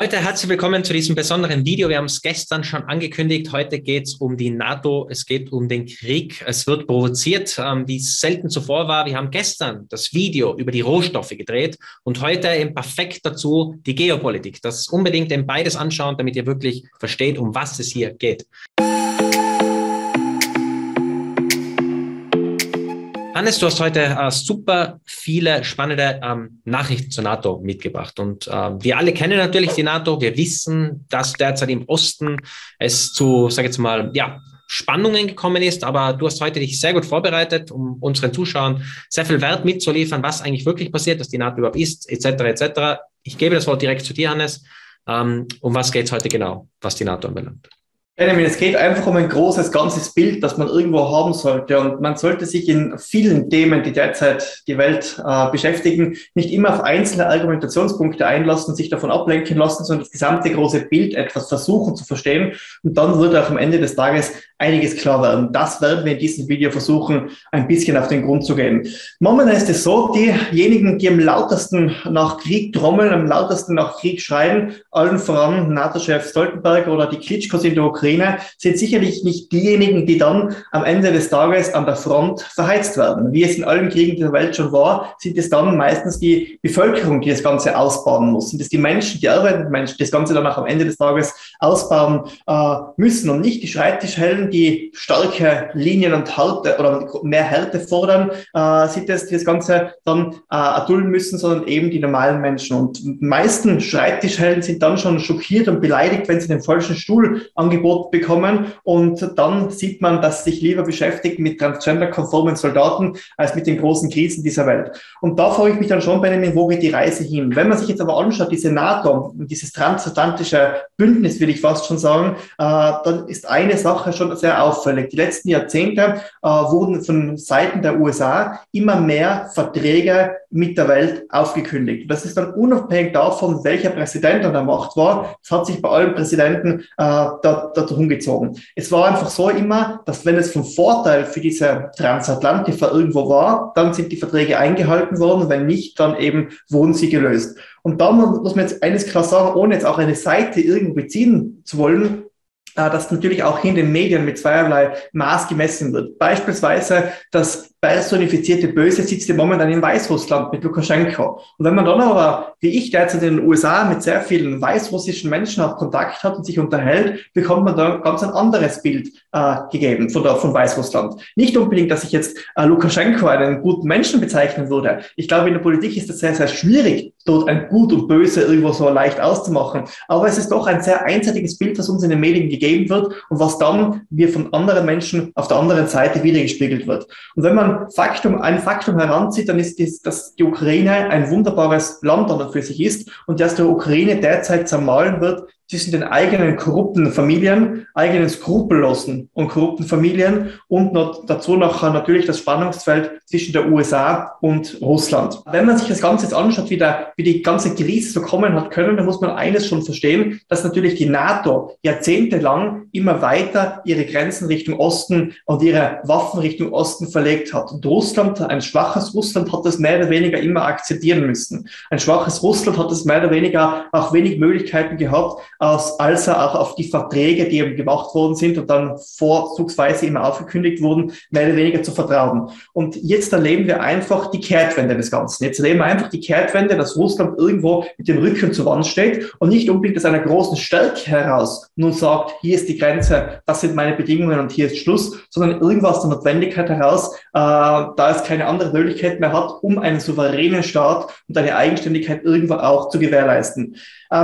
Heute herzlich willkommen zu diesem besonderen Video. Wir haben es gestern schon angekündigt. Heute geht es um die NATO. Es geht um den Krieg. Es wird provoziert, wie es selten zuvor war. Wir haben gestern das Video über die Rohstoffe gedreht und heute eben perfekt dazu die Geopolitik. Das unbedingt eben beides anschauen, damit ihr wirklich versteht, um was es hier geht. Hannes, du hast heute super viele spannende Nachrichten zur NATO mitgebracht. Und wir alle kennen natürlich die NATO. Wir wissen, dass derzeit im Osten es zu, sag ich jetzt mal, ja, Spannungen gekommen ist. Aber du hast heute dich sehr gut vorbereitet, um unseren Zuschauern sehr viel Wert mitzuliefern, was eigentlich wirklich passiert, dass die NATO überhaupt ist, etc. etc. Ich gebe das Wort direkt zu dir, Hannes. Um was geht es heute genau, was die NATO anbelangt? Es geht einfach um ein großes, ganzes Bild, das man irgendwo haben sollte. Und man sollte sich in vielen Themen, die derzeit die Welt beschäftigen, nicht immer auf einzelne Argumentationspunkte einlassen, sich davon ablenken lassen, sondern das gesamte große Bild etwas versuchen zu verstehen. Und dann wird auch am Ende des Tages einiges klar werden. Das werden wir in diesem Video versuchen, ein bisschen auf den Grund zu gehen. Momentan ist es so, diejenigen, die am lautesten nach Krieg trommeln, am lautesten nach Krieg schreien, allen voran NATO-Chef Stoltenberg oder die Klitschkos in der Ukraine, sind sicherlich nicht diejenigen, die dann am Ende des Tages an der Front verheizt werden. Wie es in allen Kriegen dieser Welt schon war, sind es dann meistens die Bevölkerung, die das Ganze ausbauen muss. Sind es die Menschen, die arbeitenden Menschen, die das Ganze dann auch am Ende des Tages ausbauen müssen und nicht die Schreibtischhelden, die starke Linien und Härte oder mehr Härte fordern, sind es, die das Ganze dann erdulden müssen, sondern eben die normalen Menschen. Und die meisten Schreibtischhelden sind dann schon schockiert und beleidigt, wenn sie den falschen Stuhl angeboten bekommen, und dann sieht man, dass sie sich lieber beschäftigen mit transgender-konformen Soldaten als mit den großen Krisen dieser Welt. Und da frage ich mich dann schon bei einem, wo geht die Reise hin? Wenn man sich jetzt aber anschaut, diese NATO, dieses transatlantische Bündnis, will ich fast schon sagen, dann ist eine Sache schon sehr auffällig. Die letzten Jahrzehnte wurden von Seiten der USA immer mehr Verträge mit der Welt aufgekündigt. Das ist dann unabhängig davon, welcher Präsident an der Macht war. Das hat sich bei allen Präsidenten darum gezogen. Es war einfach so immer, dass wenn es vom Vorteil für diese Transatlantiker irgendwo war, dann sind die Verträge eingehalten worden, wenn nicht, dann eben wurden sie gelöst. Und da muss man jetzt eines klar sagen, ohne jetzt auch eine Seite irgendwo beziehen zu wollen, dass natürlich auch in den Medien mit zweierlei Maß gemessen wird. Beispielsweise das personifizierte Böse sitzt ja momentan in Weißrussland mit Lukaschenko. Und wenn man dann aber, wie ich derzeit in den USA, mit sehr vielen weißrussischen Menschen auch Kontakt hat und sich unterhält, bekommt man da ganz ein anderes Bild gegeben von Weißrussland. Nicht unbedingt, dass ich jetzt Lukaschenko einen guten Menschen bezeichnen würde. Ich glaube, in der Politik ist das sehr, sehr schwierig, dort ein Gut und Böse irgendwo so leicht auszumachen. Aber es ist doch ein sehr einseitiges Bild, das uns in den Medien gegeben wird und was dann wir von anderen Menschen auf der anderen Seite wiedergespiegelt wird. Und wenn man ein Faktum heranzieht, dann ist dies, dass die Ukraine ein wunderbares Land an und für sich ist und dass der Ukraine derzeit zermahlen wird zwischen den eigenen korrupten Familien, eigenen skrupellosen und korrupten Familien und dazu noch natürlich das Spannungsfeld zwischen der USA und Russland. Wenn man sich das Ganze jetzt anschaut, wie die ganze Krise so kommen hat können, dann muss man eines schon verstehen, dass natürlich die NATO jahrzehntelang immer weiter ihre Grenzen Richtung Osten und ihre Waffen Richtung Osten verlegt hat. Und Russland, ein schwaches Russland, hat das mehr oder weniger immer akzeptieren müssen. Ein schwaches Russland hat es mehr oder weniger auch wenig Möglichkeiten gehabt, als er auch auf die Verträge, die eben gemacht worden sind und dann vorzugsweise immer aufgekündigt wurden, mehr oder weniger zu vertrauen. Und jetzt erleben wir einfach die Kehrtwende des Ganzen. Jetzt erleben wir einfach die Kehrtwende, dass Russland irgendwo mit dem Rücken zur Wand steht und nicht unbedingt aus einer großen Stärke heraus nun sagt, hier ist die Grenze, das sind meine Bedingungen und hier ist Schluss, sondern irgendwas der Notwendigkeit heraus, da es keine andere Möglichkeit mehr hat, um einen souveränen Staat und eine Eigenständigkeit irgendwo auch zu gewährleisten.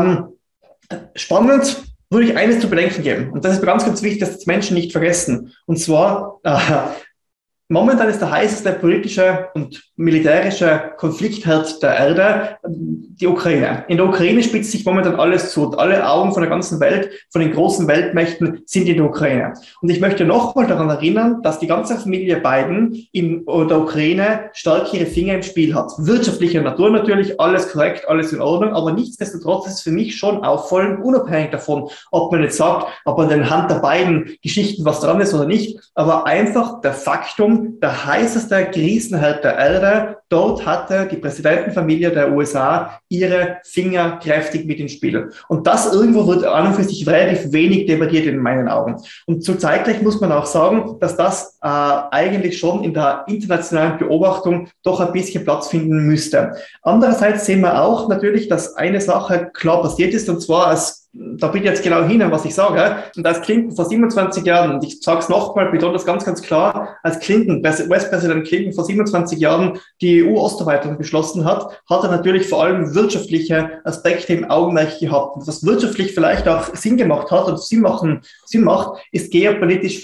Spannend würde ich eines zu bedenken geben. Und das ist ganz, ganz wichtig, dass die Menschen nicht vergessen. Und zwar, momentan ist der heißeste politische und militärische Konfliktherd der Erde die Ukraine. In der Ukraine spitzt sich momentan alles zu. Und alle Augen von der ganzen Welt, von den großen Weltmächten sind in der Ukraine. Und ich möchte nochmal daran erinnern, dass die ganze Familie Biden in der Ukraine stark ihre Finger im Spiel hat. Wirtschaftlicher Natur natürlich, alles korrekt, alles in Ordnung, aber nichtsdestotrotz ist es für mich schon auffallend, unabhängig davon, ob man jetzt sagt, ob an den Hunter Biden-Geschichten was dran ist oder nicht, aber einfach der Faktum, der heißeste Krisenherd der Erde dort hatte die Präsidentenfamilie der USA ihre Finger kräftig mit ins Spiel. Und das irgendwo wird an und für sich relativ wenig debattiert in meinen Augen. Und zeitgleich muss man auch sagen, dass das eigentlich schon in der internationalen Beobachtung doch ein bisschen Platz finden müsste. Andererseits sehen wir auch natürlich, dass eine Sache klar passiert ist, und zwar da bin ich jetzt genau hin, was ich sage. Und als Clinton vor 27 Jahren, und ich sage es nochmal, betone das ganz, ganz klar, als US-Präsident Clinton vor 27 Jahren die EU-Osterweiterung beschlossen hat, hat er natürlich vor allem wirtschaftliche Aspekte im Augenmerk gehabt. Und was wirtschaftlich vielleicht auch Sinn gemacht hat und Sinn macht, ist geopolitisch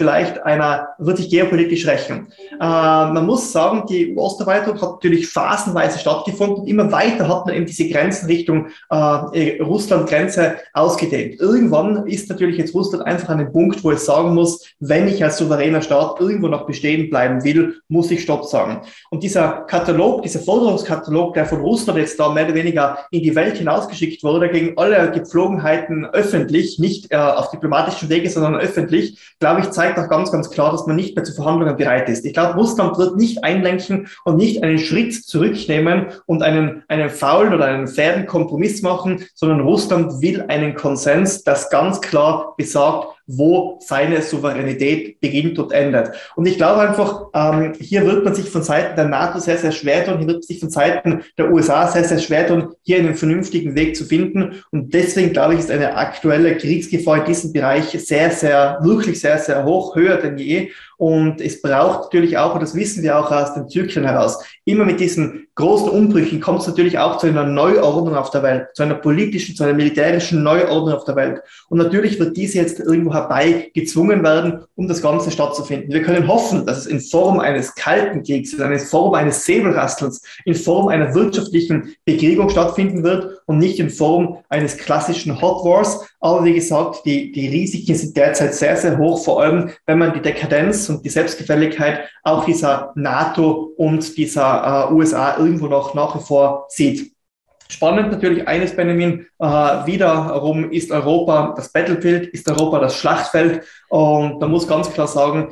wird sich geopolitisch rächen. Man muss sagen, die EU-Osterweiterung hat natürlich phasenweise stattgefunden. Immer weiter hat man eben diese Grenzen Richtung Russland-Grenze ausgedehnt. Irgendwann ist natürlich jetzt Russland einfach an dem Punkt, wo es sagen muss, wenn ich als souveräner Staat irgendwo noch bestehen bleiben will, muss ich Stopp sagen. Und dieser Forderungskatalog, der von Russland jetzt da mehr oder weniger in die Welt hinausgeschickt wurde, gegen alle Gepflogenheiten öffentlich, nicht auf diplomatischem Wege, sondern öffentlich, glaube ich, zeigt auch ganz, ganz klar, dass man nicht mehr zu Verhandlungen bereit ist. Ich glaube, Russland wird nicht einlenken und nicht einen Schritt zurücknehmen und einen faulen oder einen fairen Kompromiss machen, sondern Russland will einen Konsens, das ganz klar besagt, wo seine Souveränität beginnt und endet. Und ich glaube einfach, hier wird man sich von Seiten der NATO sehr, sehr schwer tun, hier wird man sich von Seiten der USA sehr, sehr schwer tun, hier einen vernünftigen Weg zu finden. Und deswegen, glaube ich, ist eine aktuelle Kriegsgefahr in diesem Bereich wirklich sehr, sehr hoch, höher denn je. Und es braucht natürlich auch, und das wissen wir auch aus den Zyklen heraus, immer mit diesen großen Umbrüchen kommt es natürlich auch zu einer Neuordnung auf der Welt, zu einer politischen, zu einer militärischen Neuordnung auf der Welt. Und natürlich wird diese jetzt irgendwo herbei gezwungen werden, um das Ganze stattzufinden. Wir können hoffen, dass es in Form eines Kalten Kriegs, in Form eines Säbelrasselns, in Form einer wirtschaftlichen Bekriegung stattfinden wird und nicht in Form eines klassischen Hot Wars. Aber wie gesagt, die Risiken sind derzeit sehr, sehr hoch, vor allem wenn man die Dekadenz und die Selbstgefälligkeit auch dieser NATO und dieser USA irgendwo noch nach wie vor sieht. Spannend natürlich eines, Benjamin, wiederum ist Europa das Battlefield, ist Europa das Schlachtfeld. Und man muss ganz klar sagen,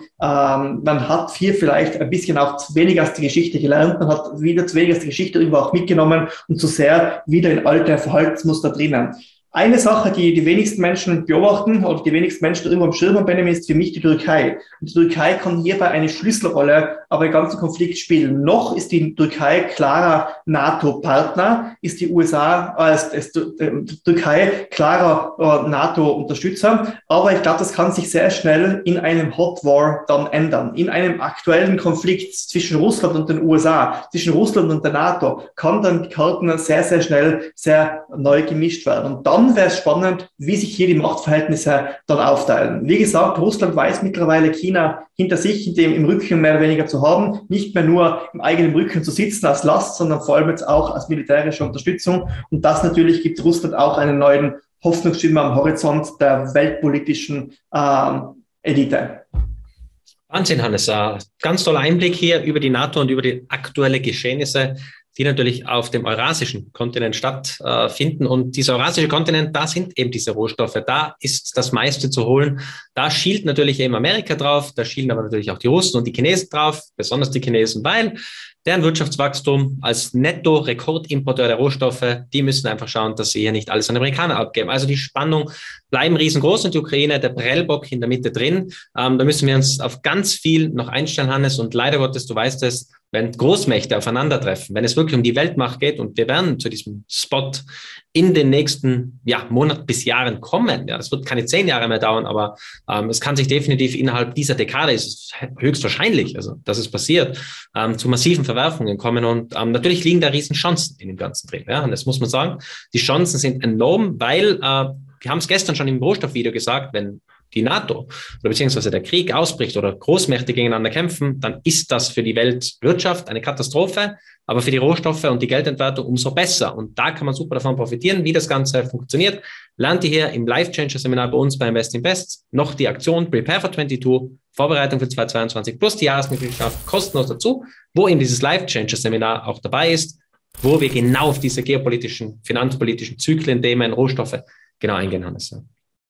man hat hier vielleicht ein bisschen auch zu wenig aus der Geschichte gelernt, man hat wieder zu wenig aus der Geschichte irgendwo auch mitgenommen und zu sehr wieder in alte Verhaltensmuster drinnen. Eine Sache, die die wenigsten Menschen beobachten oder die wenigsten Menschen irgendwo am Schirm haben, Benjamin, ist für mich die Türkei. Und die Türkei kann hierbei eine Schlüsselrolle aber im ganzen Konflikt spielen. Noch ist die Türkei klarer NATO-Partner, ist die Türkei klarer NATO-Unterstützer. Aber ich glaube, das kann sich sehr schnell in einem Hot War dann ändern. In einem aktuellen Konflikt zwischen Russland und den USA, zwischen Russland und der NATO, kann dann die Karten sehr, sehr schnell sehr neu gemischt werden. Und dann wäre es spannend, wie sich hier die Machtverhältnisse dann aufteilen. Wie gesagt, Russland weiß mittlerweile, China hinter sich, im Rücken mehr oder weniger zu haben, nicht mehr nur im eigenen Rücken zu sitzen als Last, sondern vor allem jetzt auch als militärische Unterstützung. Und das natürlich gibt Russland auch einen neuen Hoffnungsschimmer am Horizont der weltpolitischen Elite. Wahnsinn, Hannes. Ganz toller Einblick hier über die NATO und über die aktuellen Geschehnisse, die natürlich auf dem eurasischen Kontinent stattfinden. Und dieser eurasische Kontinent, da sind eben diese Rohstoffe, da ist das meiste zu holen. Da schielt natürlich eben Amerika drauf, da schielen aber natürlich auch die Russen und die Chinesen drauf, besonders die Chinesen, weil deren Wirtschaftswachstum als Netto-Rekordimporteur der Rohstoffe, die müssen einfach schauen, dass sie hier nicht alles an Amerikaner abgeben. Also die Spannung bleiben riesengroß und die Ukraine, der Prellbock in der Mitte drin. Da müssen wir uns auf ganz viel noch einstellen, Hannes. Und leider Gottes, du weißt es, wenn Großmächte aufeinandertreffen, wenn es wirklich um die Weltmacht geht und wir werden zu diesem Spot in den nächsten Monaten bis Jahren kommen. Ja, das wird keine 10 Jahre mehr dauern, aber es kann sich definitiv innerhalb dieser Dekade, ist es höchstwahrscheinlich, also dass es passiert, zu massiven Verwerfungen kommen. Und natürlich liegen da Riesenchancen in dem ganzen Dreh. Ja, und das muss man sagen. Die Chancen sind enorm, weil wir haben es gestern schon im Rohstoffvideo gesagt, wenn die NATO oder beziehungsweise der Krieg ausbricht oder Großmächte gegeneinander kämpfen, dann ist das für die Weltwirtschaft eine Katastrophe, aber für die Rohstoffe und die Geldentwertung umso besser. Und da kann man super davon profitieren, wie das Ganze funktioniert. Lernt ihr hier im Life-Changer-Seminar bei uns bei Invest in Best noch die Aktion Prepare for 22, Vorbereitung für 2022 plus die Jahresmitgliedschaft kostenlos dazu, wo eben dieses Life-Changer-Seminar auch dabei ist, wo wir genau auf diese geopolitischen, finanzpolitischen Zyklen, Themen, Rohstoffe genau eingehen, Hannes.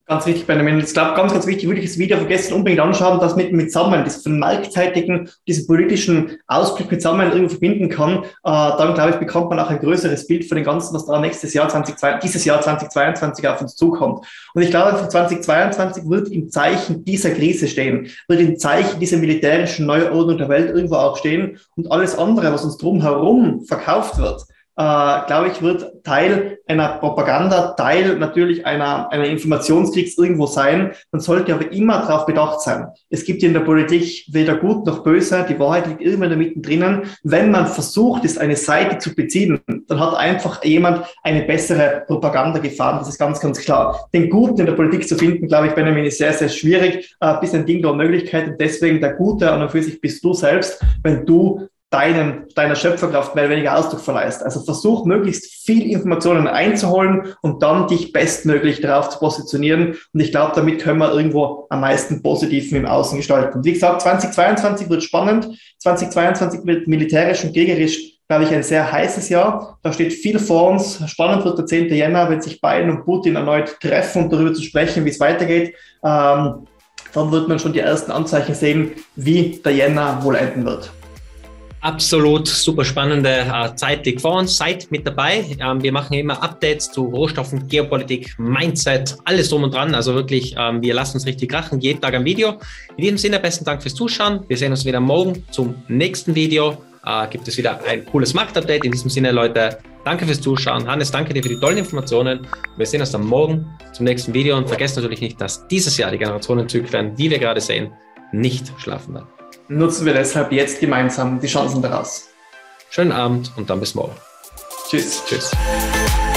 Ganz wichtig, Benjamin. Ich glaube, ganz wichtig, würde ich das Video vergessen, unbedingt anschauen, dass mit zusammen, das von marktzeitigen, diesen politischen Ausblick mit zusammen irgendwo verbinden kann. Dann, glaube ich, bekommt man auch ein größeres Bild von dem Ganzen, was da dieses Jahr 2022 auf uns zukommt. Und ich glaube, 2022 wird im Zeichen dieser Krise stehen, wird im Zeichen dieser militärischen Neuordnung der Welt irgendwo auch stehen. Und alles andere, was uns drumherum verkauft wird, glaube ich, wird Teil einer Propaganda, Teil natürlich einer Informationskriegs irgendwo sein. Man sollte aber immer darauf bedacht sein. Es gibt in der Politik weder gut noch böse. Die Wahrheit liegt irgendwo in der Mitte drinnen. Wenn man versucht, ist eine Seite zu beziehen, dann hat einfach jemand eine bessere Propaganda gefahren. Das ist ganz, ganz klar. Den Guten in der Politik zu finden, glaube ich, Benjamin, ist sehr, sehr schwierig. Bis ein Ding der Möglichkeit. Und deswegen der Gute an und für sich bist du selbst, wenn du deiner Schöpferkraft mehr oder weniger Ausdruck verleihst. Also versuch, möglichst viel Informationen einzuholen und dann dich bestmöglich darauf zu positionieren. Und ich glaube, damit können wir irgendwo am meisten Positiven im Außen gestalten. Und wie gesagt, 2022 wird spannend. 2022 wird militärisch und kriegerisch, glaube ich, ein sehr heißes Jahr. Da steht viel vor uns. Spannend wird der 10. Jänner, wenn sich Biden und Putin erneut treffen, um darüber zu sprechen, wie es weitergeht. Dann wird man schon die ersten Anzeichen sehen, wie der Jänner wohl enden wird. Absolut super spannende Zeit liegt vor uns. Seid mit dabei. Wir machen immer Updates zu Rohstoffen, Geopolitik, Mindset, alles drum und dran. Also wirklich, wir lassen uns richtig krachen. Jeden Tag ein Video. In diesem Sinne, besten Dank fürs Zuschauen. Wir sehen uns wieder morgen zum nächsten Video. Gibt es wieder ein cooles Marktupdate. In diesem Sinne, Leute, danke fürs Zuschauen. Hannes, danke dir für die tollen Informationen. Wir sehen uns dann morgen zum nächsten Video. Und vergesst natürlich nicht, dass dieses Jahr die Generationenzyklen, die wir gerade sehen, nicht schlafen werden. Nutzen wir deshalb jetzt gemeinsam die Chancen daraus. Schönen Abend und dann bis morgen. Tschüss. Tschüss.